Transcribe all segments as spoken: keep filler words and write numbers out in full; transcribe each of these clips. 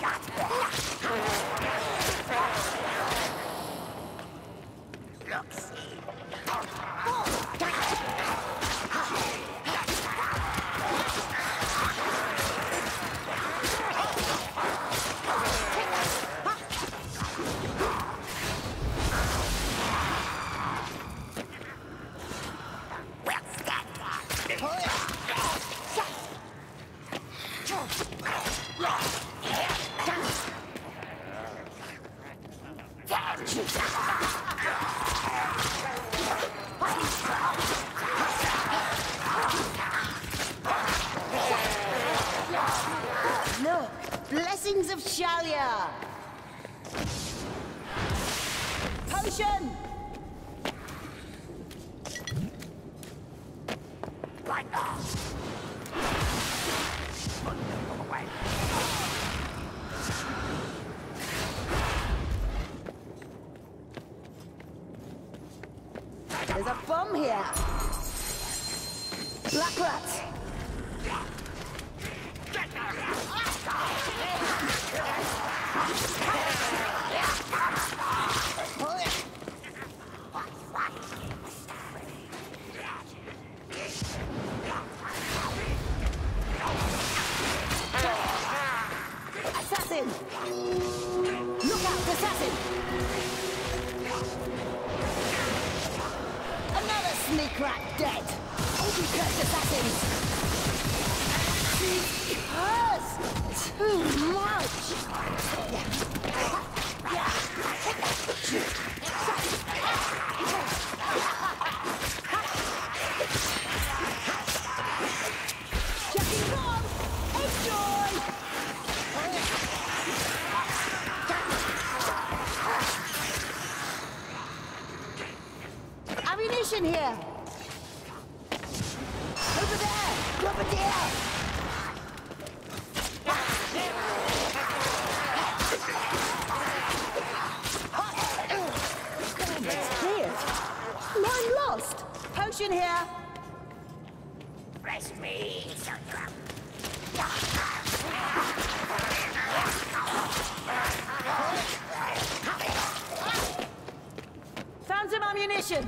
Look, blessings of Shalia. Potion. Right now. There's a bomb here. Black rat. Assassin! Look out, assassin! Another sneak rat dead! Oh, you cursed assassins! Curse! Too much! Checking on! Enjoy! Ammunition here! Over there! Grenadier! It's cleared. Line lost! Potion here! Rest me, Found some ammunition!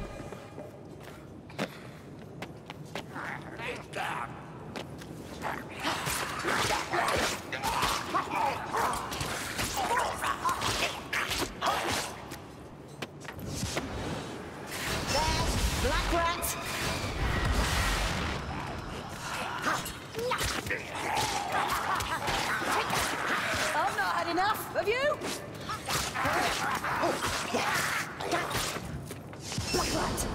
Black rat! I've not had enough, have you? Black rat!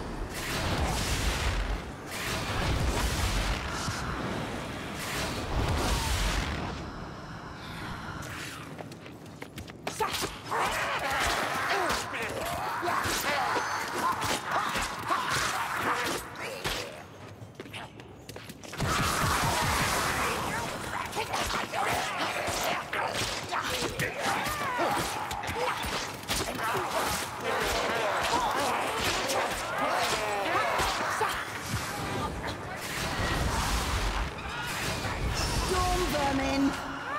Storm vermin!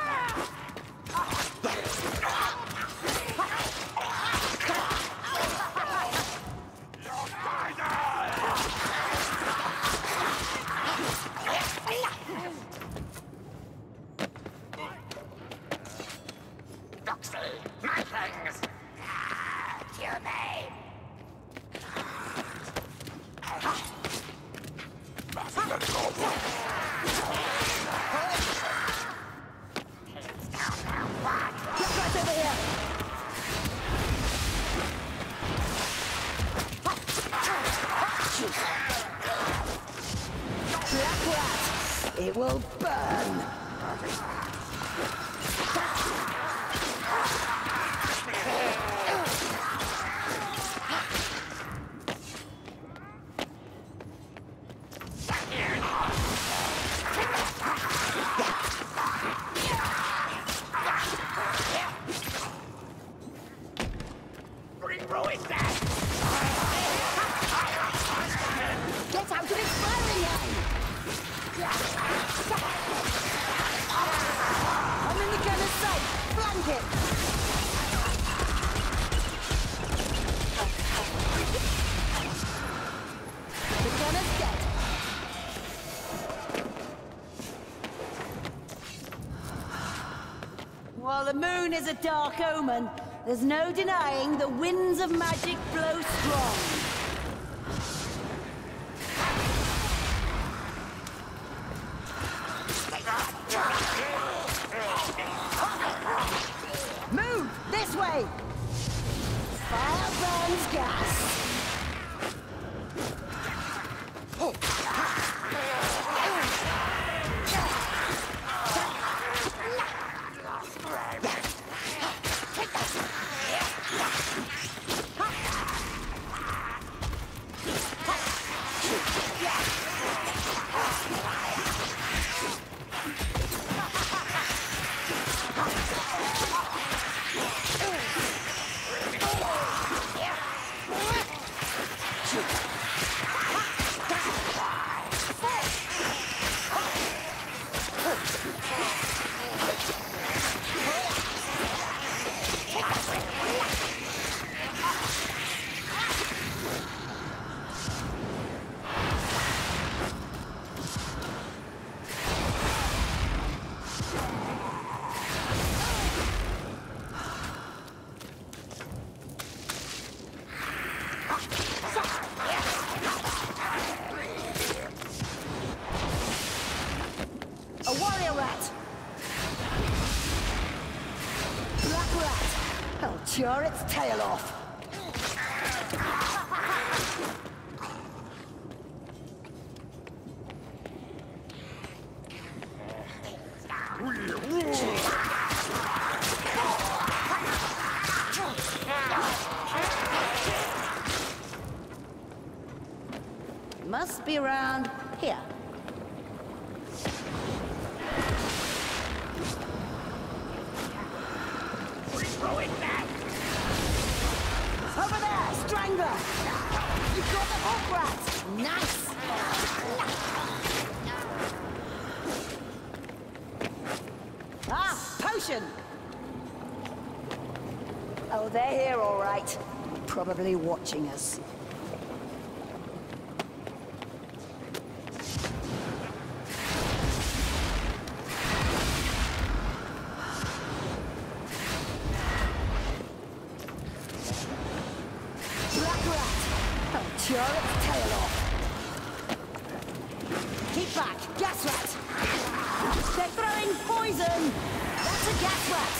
Doxy, my things! To me! Get right over here! Black rat! It will burn! Bring ruin back! Get out of its firing line! I'm in the gunner's sight! Flank Flank it! The gunner's dead. While the moon is a dark omen, there's no denying the winds of magic blow strong. Move! This way! Fire burns gas! A warrior rat! Black rat! I'll tear its tail off! Must be around here. Over there, Strangler! You've got the hook rat! Nice! Ah, potion! Oh, they're here all right. Probably watching us. Tear its tail off. Keep back, gas rat. They're throwing poison. That's a gas rat.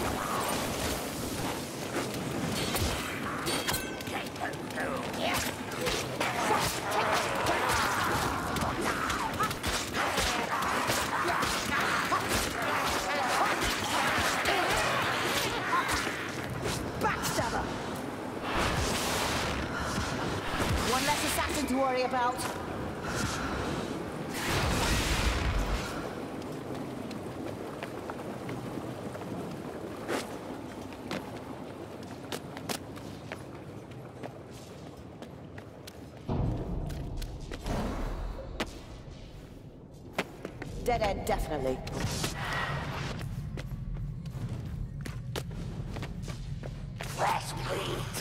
Backstabber. One less assassin to worry about. Dead end, definitely. Fresh meat.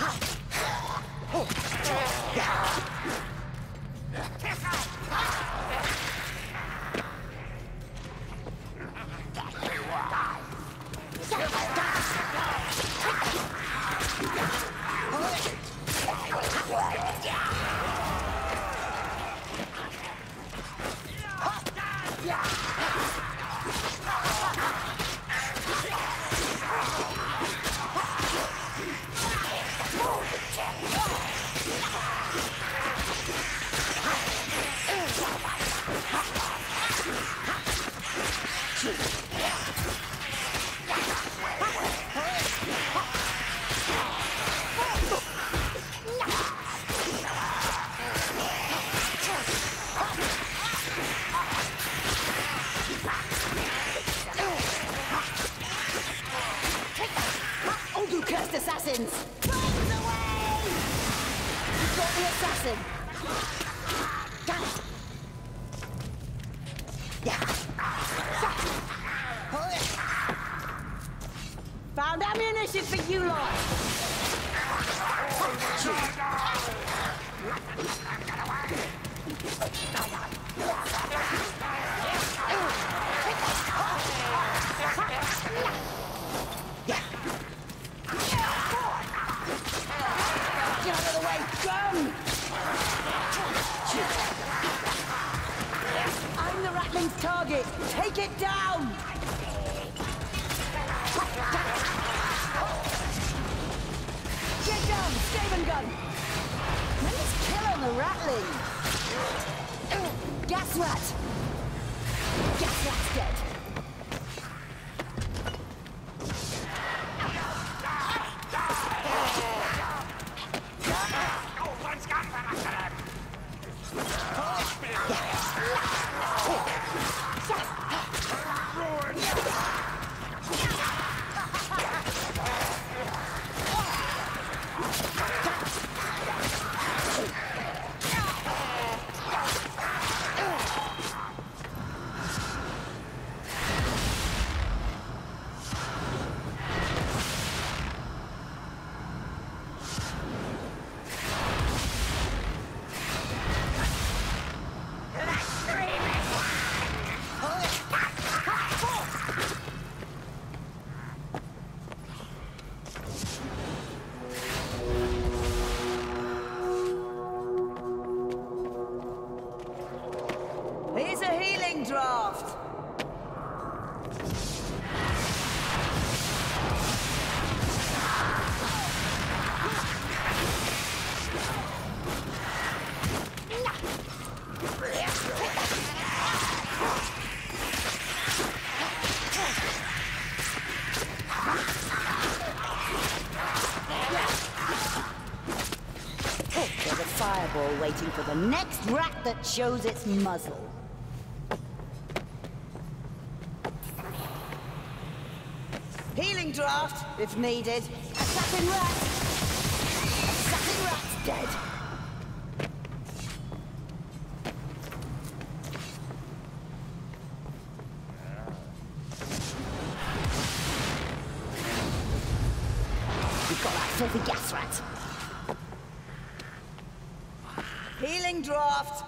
Assassins! Bombs away! You've got the assassin! Found ammunition for you lot! Get out of the way! Gun! I'm the Ratling's target! Take it down! Get down! Skaven gun! Nice kill on the Ratling! Gas rat! Gas rat's dead! Here's a healing draft! There's a fireball waiting for the next rat that shows its muzzle. Healing draft, if needed. Assassin rat! Assassin rat's dead! We've got that filthy gas rat. Healing draft!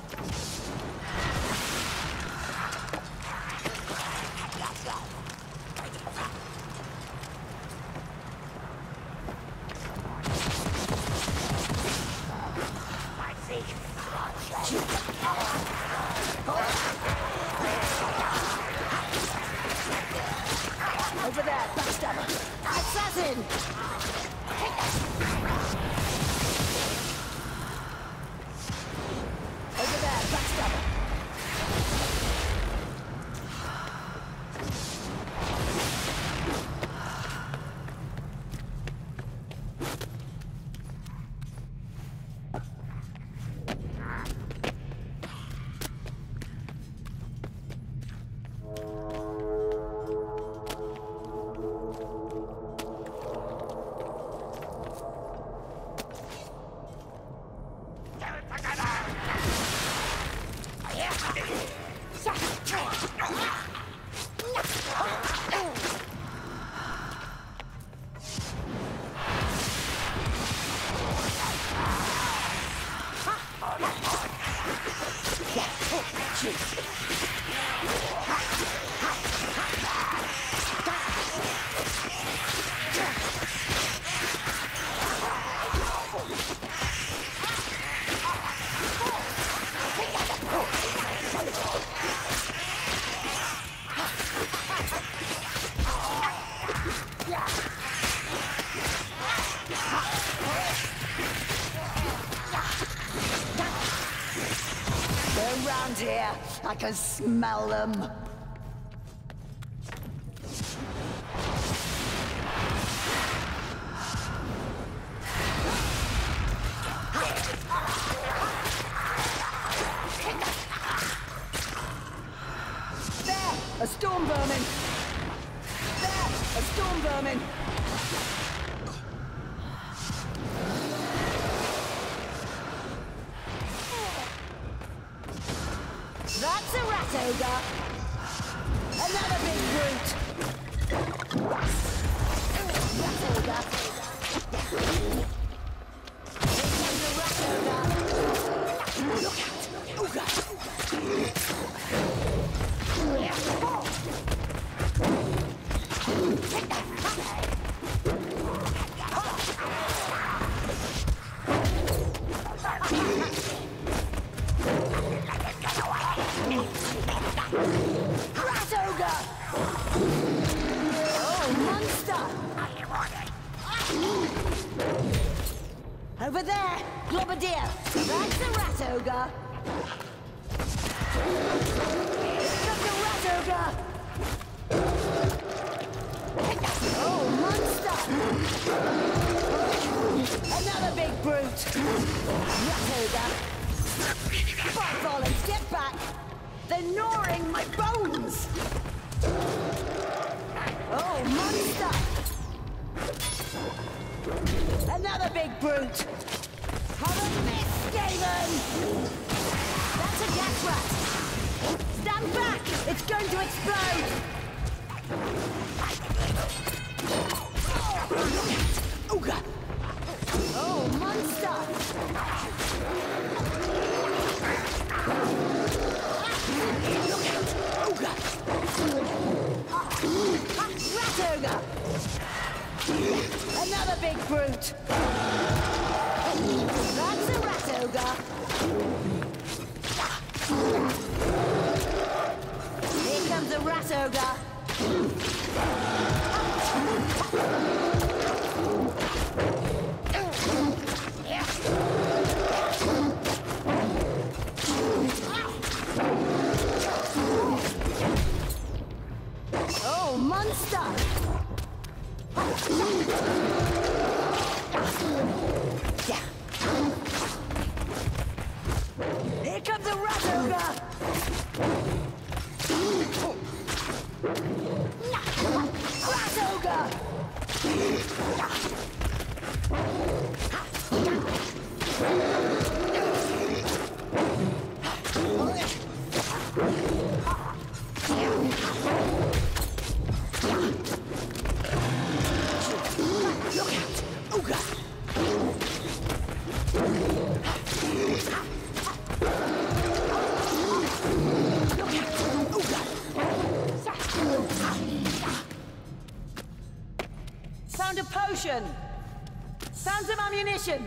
Over there, backstabber! Assassin! Over there, backstabber! They're around here. I can smell them. There! A storm vermin! There! A storm vermin! That's a rat ogre! Another big brute! monster! Over there! Globadier! That's the rat ogre! That's the rat ogre! Oh, monster! Another big brute! Rat ogre! By Rollins, get back! They're gnawing my bones! Oh, monster! Another big brute! Have a miss, Skaven! That's a gas rat! Stand back! It's going to explode! Oh, God! Oh, monster! Oh, God! Rat ogre! Another big brute! That's a rat ogre! Here comes a rat ogre! Oh, monster! Yeah. Here comes a rat ogre! Rat ogre! Look out! Ogre! Found a potion! Found some ammunition!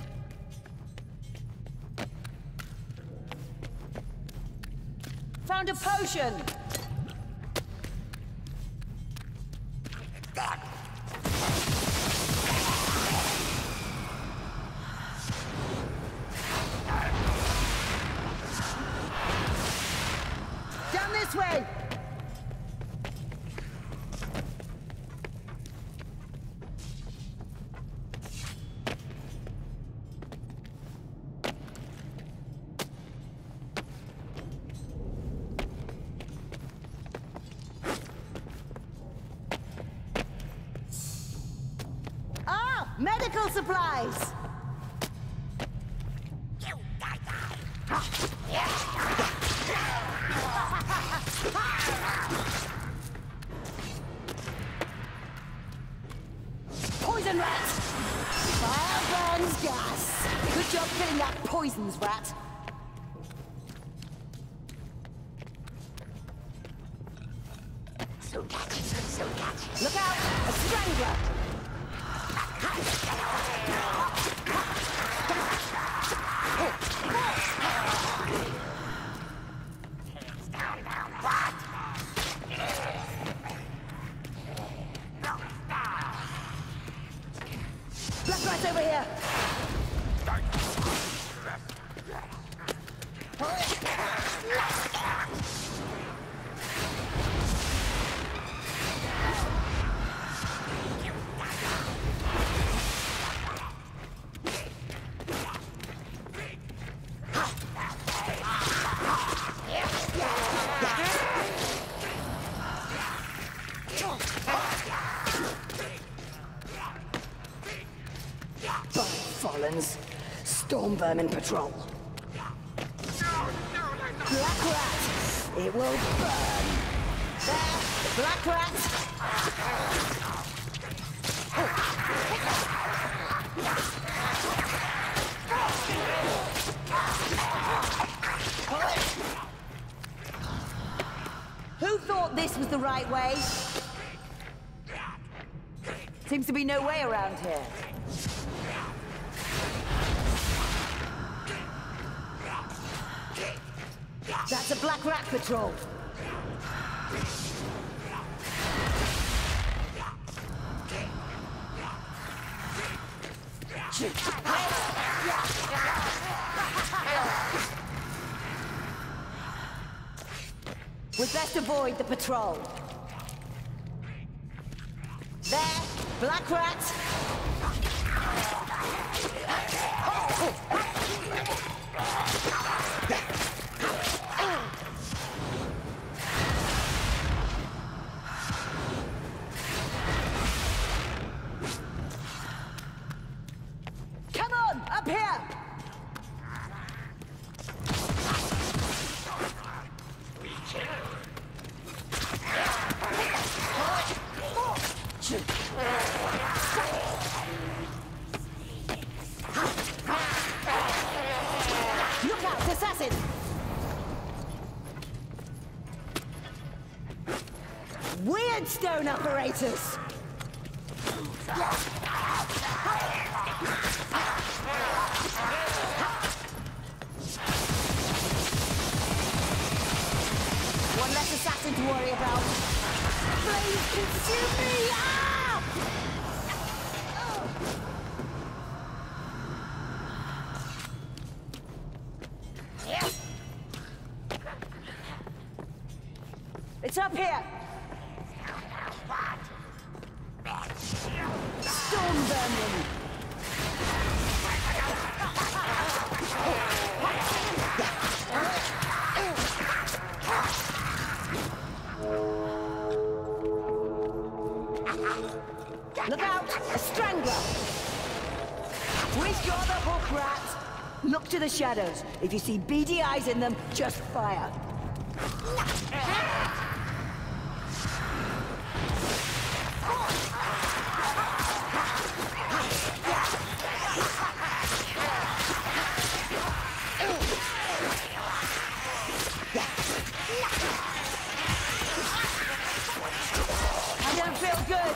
Found a potion! Down this way! Medical supplies! Poison rat! Fire burns gas! Good job killing that poisons rat! So catchy, so catchy. Look out! A strangler! Black rat over here! Follins, Storm Vermin Patrol. Black rat, it will burn. There, the black rat. Who thought this was the right way? Seems to be no way around here. That's a black rat patrol. We'd best avoid the patrol. There, black rat. Come on, up here! Look out, assassin! Weird stone operators! One less assassin to worry about. Flames consume me! Ah! It's up here! Storm vermin! Look out! A strangler! We've got the hook, rat! Look to the shadows. If you see beady eyes in them, just fire. I don't feel good.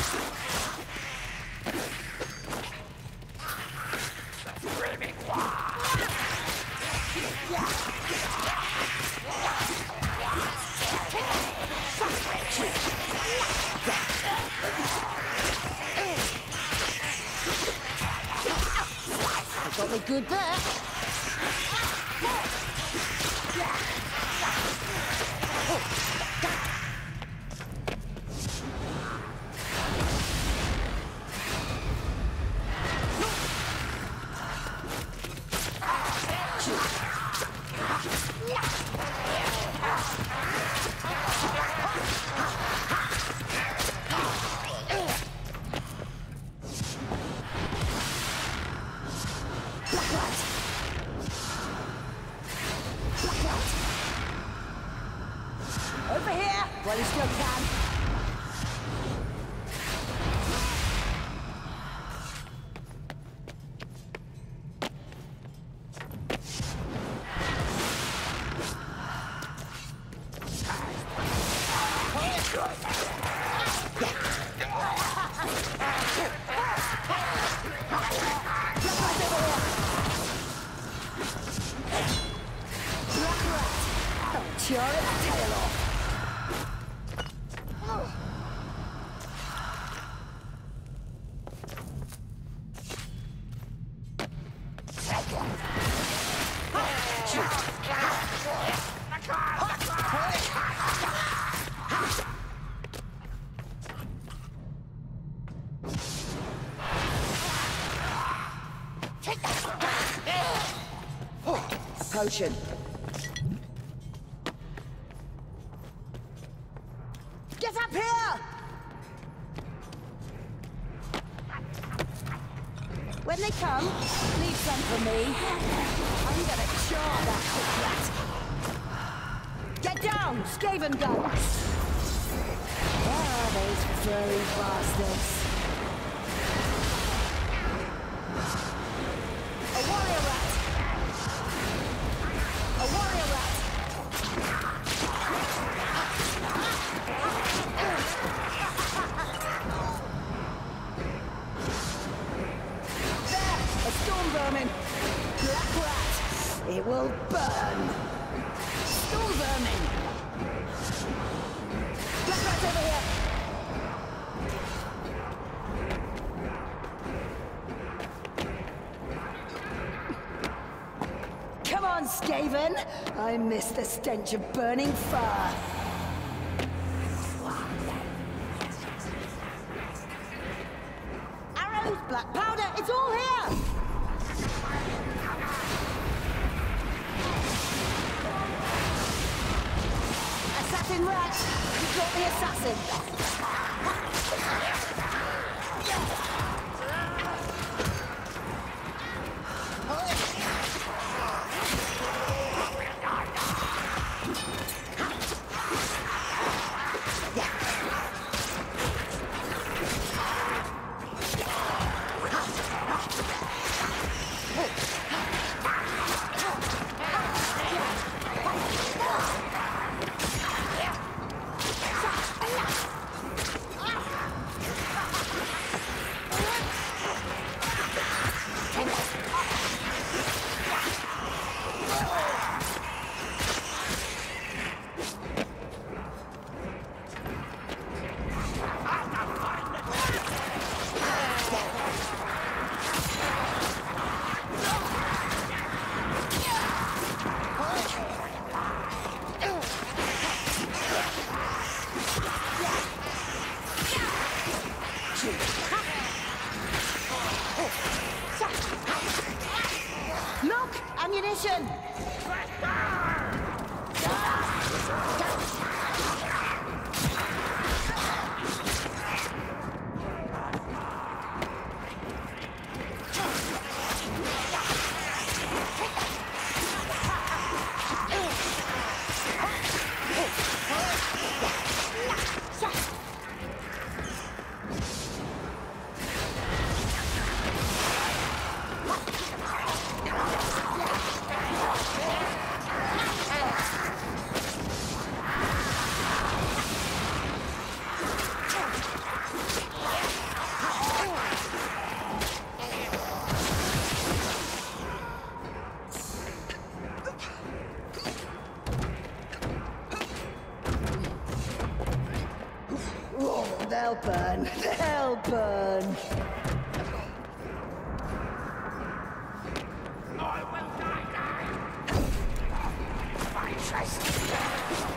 Got me good there. Over here, while you still can. Tear its tail off. Potion. Get up here! When they come, leave some for me. I'm gonna char that quick rat. Get down, Skaven guns! Where are those furry bastards? A warrior rat! A warrior rat! Storm vermin! Black rat! It will burn! Storm vermin! Black rat over here! Skaven. I miss the stench of burning fur. Arrows, black powder, it's all here! Assassin rat! You got the assassin! Look! Ammunition! They'll burn. They'll burn. I will die now. My trust.